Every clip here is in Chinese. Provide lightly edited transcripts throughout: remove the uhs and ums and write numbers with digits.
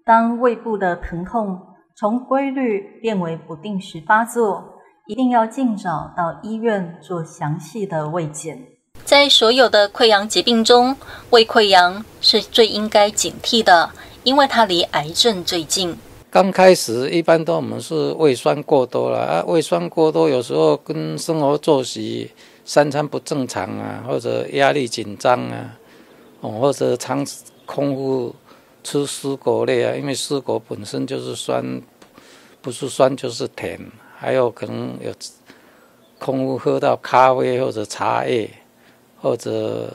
当胃部的疼痛从规律变为不定时发作，一定要尽早到医院做详细的胃检。 在所有的溃疡疾病中，胃溃疡是最应该警惕的，因为它离癌症最近。 刚开始一般都我们是胃酸过多了胃酸过多有时候跟生活作息三餐不正常或者压力紧张或者长空腹吃湿果类因为湿果本身就是酸，不是酸就是甜，还有可能有空腹喝到咖啡或者茶叶，或者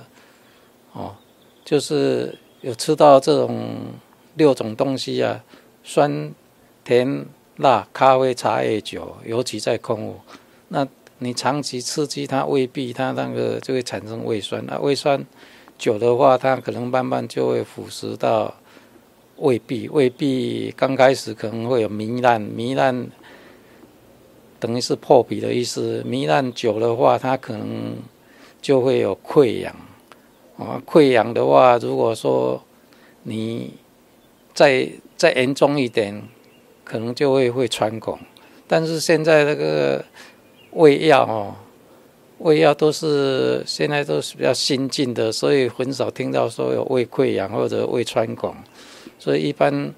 就是有吃到这种6种东西酸、甜、辣、咖啡、茶叶、酒，尤其在空腹，那你长期刺激它胃壁，它那个就会产生胃酸胃酸久的话，它可能慢慢就会腐蚀到胃壁，胃壁刚开始可能会有糜烂等于是破皮的意思，糜烂久的话，它可能就会有溃疡溃疡的话，如果说你再严重一点，可能就会穿孔。但是现在那个胃药都是现在都是比较新进的，所以很少听到说有胃溃疡或者胃穿孔。所以一般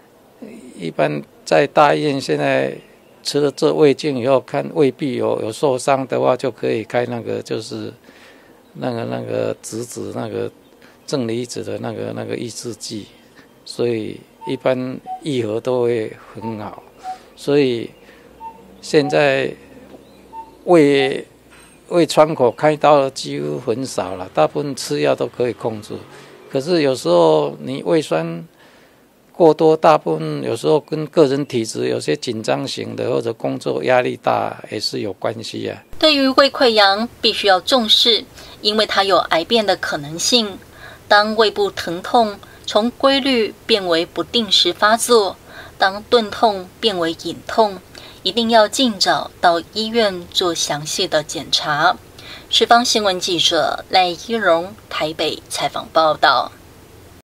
在大医院现在除了做胃镜以后，看胃壁有受伤的话，就可以开那个就是那个那个正离子的那个抑制剂。所以一般愈合都会很好，所以现在胃穿口开刀的几乎很少了，大部分吃药都可以控制。可是有时候你胃酸过多，大部分有时候跟个人体质有些紧张型的或者工作压力大也是有关系对于胃溃疡必须要重视，因为它有癌变的可能性。当胃部疼痛从规律变为不定时发作，当钝痛变为隐痛，一定要尽早到医院做详细的检查。十方新闻记者赖依荣台北采访报道。